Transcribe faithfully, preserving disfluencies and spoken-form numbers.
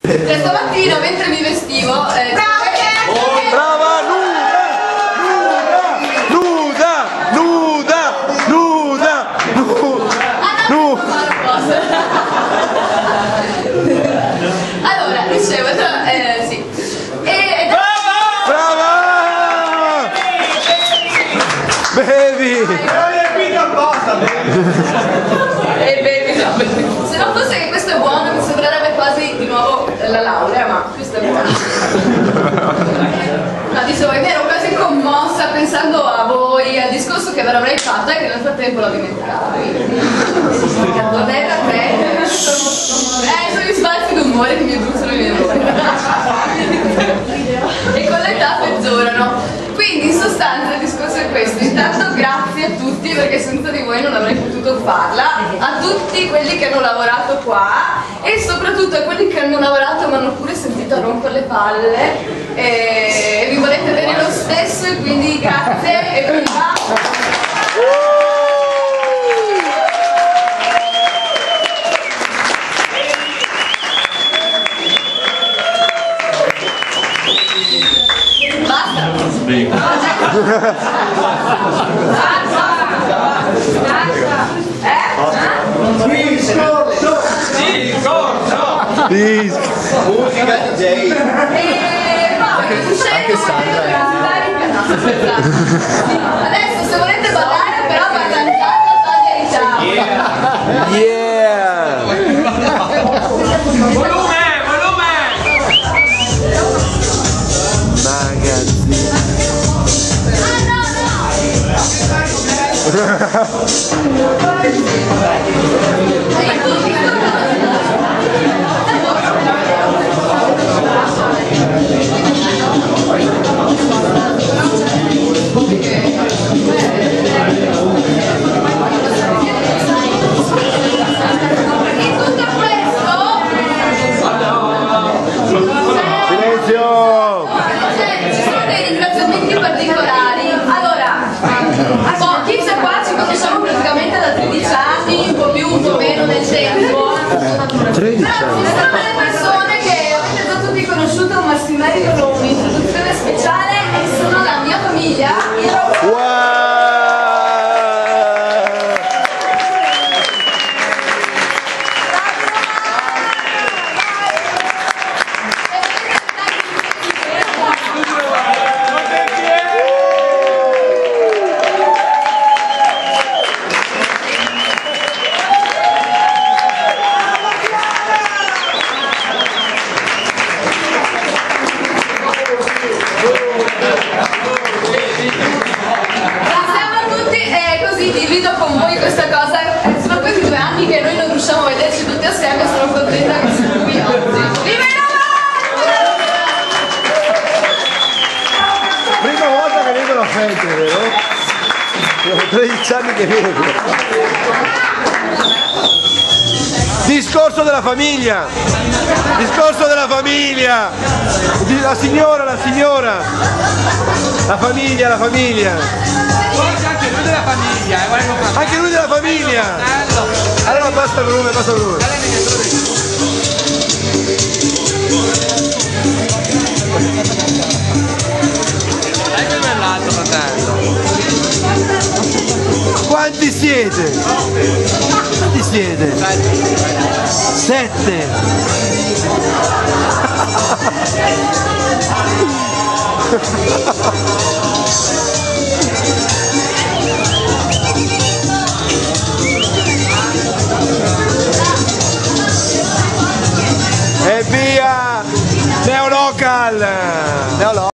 Cioè, stamattina mentre mi vestivo eh, brava, nuda, nuda, nuda, nuda, nuda, nuda. Allora, dicevo, eh, sì. E, brava! Bevi! E bevi, no. Se non fosse che questo è buono, mi sembrerebbe quasi di nuovo la laurea, ma questo è buono. Ma dicevo, è vero, quasi commossa pensando a voi, al discorso che ve l'avrei fatto e che nel frattempo l'ho dimenticato. Non è da te. Eh, sono gli sbalzi d'umore che mi bruciano i neuroni. E con l'età peggiorano. Quindi in sostanza il discorso è questo. Intanto grazie a tutti, perché senza di voi non avrei potuto farla, a tutti quelli che hanno lavorato qua e soprattutto a quelli che hanno lavorato ma hanno pure sentito rompere le palle e vi volete bene lo stesso e quindi grazie e viva! Musica D J. E poi Anche Sandra. Adesso se volete ballare però ballantate a verità. Yeah. Volume, volume. Magazzino. Silenzio! Ci sono dei ringraziamenti particolari. Allora, chi c'è qua ci conosciamo praticamente da tredici anni, un po' più, un po' meno nel tempo. tredici Però ci sono delle persone che avete già tutti conosciuto, ma si meritano un'introduzione speciale e sono la mia famiglia. Wow! Divido con voi questa cosa, sono questi due anni che noi non riusciamo a vederci tutti assieme e sono contenta che siamo qui oggi. Viva Prima volta che vedo la fente, vero? Sono tredici anni che vedo. Discorso della famiglia! Discorso della famiglia! La signora, la signora! La famiglia, la famiglia! Anche lui della famiglia, eh, Anche lui della famiglia! Allora basta il volume, basta il volume. Dai che bell'altro, fratello. Quanti siete? Quanti siete? Sette! E via! Neolocal! Neolocal!